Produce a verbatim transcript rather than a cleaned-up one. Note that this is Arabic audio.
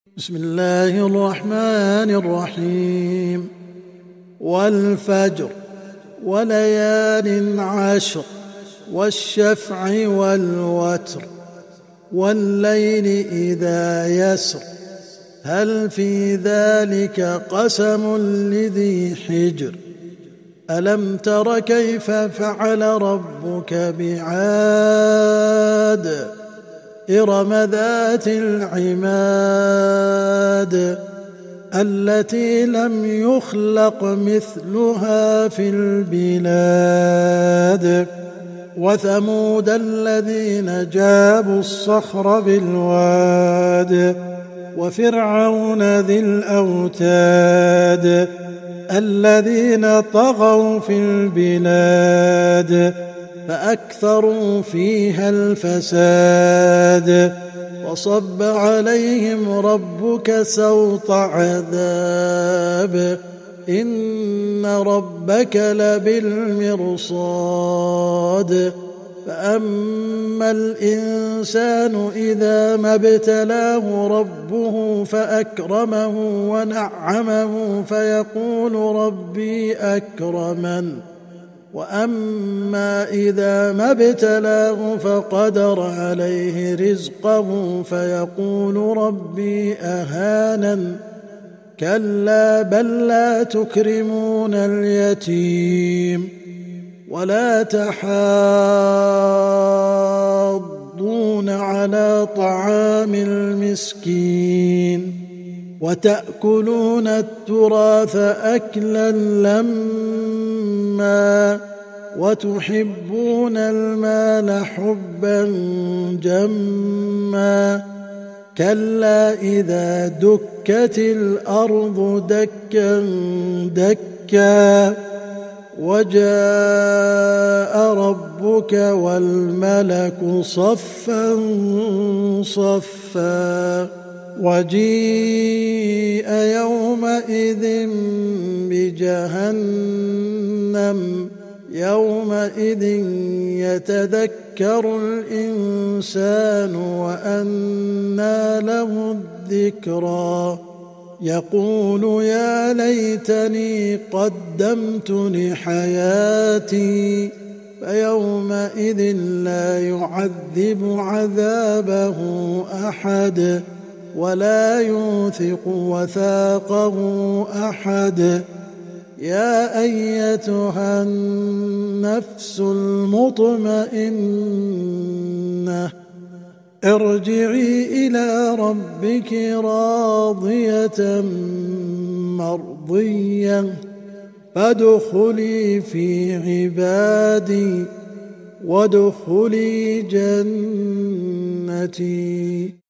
بسم الله الرحمن الرحيم. والفجر وليال عشر والشفع والوتر والليل إذا يسر هل في ذلك قسم لذي حجر ألم تر كيف فعل ربك بعاد إرم ذات العماد التي لم يخلق مثلها في البلاد وثمود الذين جابوا الصخر بالواد وفرعون ذي الأوتاد الذين طغوا في البلاد فأكثروا فيها الفساد وصب عليهم ربك سوط عذاب إن ربك لبالمرصاد فأما الإنسان إذا ما ابتلاه ربه فأكرمه ونعمه فيقول ربي أكرمن وأما إذا ما ابتلاه فقدر عليه رزقه فيقول ربي أهانن كلا بل لا تكرمون اليتيم ولا تحاضون على طعام المسكين وتأكلون التراث أكلا لما وتحبون المال حبا جما كلا إذا دكت الأرض دكا دكا وجاء ربك والملك صفا صفا وجيء يومئذ بجهنم يومئذ يتذكر الإنسان وأنى له الذكرى يقول يا ليتني قدمت لحياتي فيومئذ لا يعذب عذابه أحد ولا يوثق وثاقه أحد يا أيتها النفس المطمئنة ارجعي إلى ربك راضية مرضية فادخلي في عبادي وادخلي جنتي.